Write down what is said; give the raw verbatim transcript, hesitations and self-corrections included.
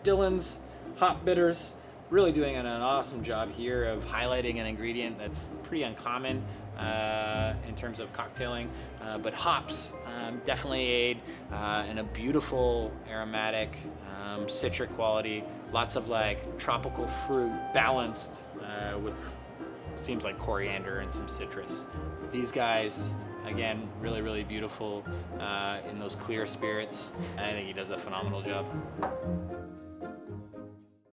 Dillons hop bitters, really doing an, an awesome job here of highlighting an ingredient that's pretty uncommon uh, in terms of cocktailing, uh, but hops um, definitely aid uh, in a beautiful aromatic, um, citric quality, lots of like tropical fruit balanced uh, with seems like coriander and some citrus. These guys, again, really, really beautiful uh, in those clear spirits, and I think he does a phenomenal job.